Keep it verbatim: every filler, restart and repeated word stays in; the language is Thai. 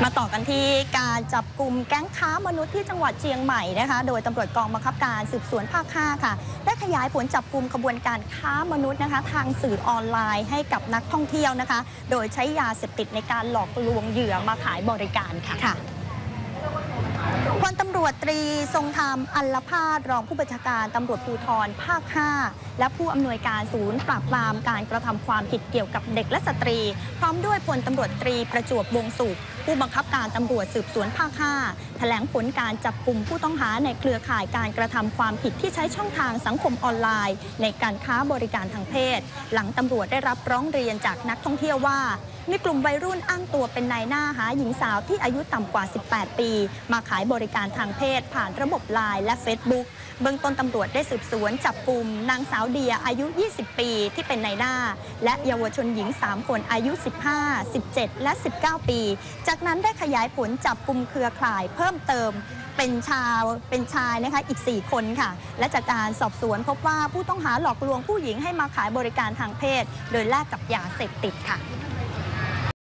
มาต่อกันที่การจับกลุ่มแก๊งค้ามนุษย์ที่จังหวัดเชียงใหม่นะคะโดยตำรวจกองบังคับการสืบสวนภาคห้าค่ะได้ขยายผลจับกลุ่มขบวนการค้ามนุษย์นะคะทางสื่อออนไลน์ให้กับนักท่องเที่ยวนะคะโดยใช้ยาเสพติดในการหลอกลวงเหยื่อมาขายบริการค่ะพลตำรวจตรีทรงธรรมอัลลภาสรองผู้บัญชาการตำรวจภูธรภาคห้าและผู้อำนวยการศูนย์ปราบปรามการกระทำความผิดเกี่ยวกับเด็กและสตรีพร้อมด้วยพลตำรวจตรีประจวบวงสุขผู้บังคับการตำรวจสืบสวนภาคห้าแถลงผลการจับกลุ่มผู้ต้องหาในเครือข่ายการกระทำความผิดที่ใช้ช่องทางสังคมออนไลน์ในการค้าบริการทางเพศหลังตำรวจได้รับร้องเรียนจากนักท่องเที่ยวว่ามีกลุ่มวัยรุ่นอ้างตัวเป็นนายหน้าหาหญิงสาวที่อายุต่ำกว่า สิบแปด ปีมาขายบริการทางเพศผ่านระบบไลน์และ Facebook เบื้องต้นตำรวจได้สืบสวนจับกลุ่มนางสาวเดียอายุ ยี่สิบ ปีที่เป็นนายหน้าและเยาวชนหญิง สาม คนอายุ สิบห้า สิบเจ็ด และ สิบเก้า ปีจากนั้นได้ขยายผลจับกลุ่มเครือข่ายเพิ่มเติมเป็นชาวเป็นชายนะคะอีก สี่ คนค่ะและจากการสอบสวนพบว่าผู้ต้องหาหลอกลวงผู้หญิงให้มาขายบริการทางเพศโดยแลกกับยาเสพติดค่ะ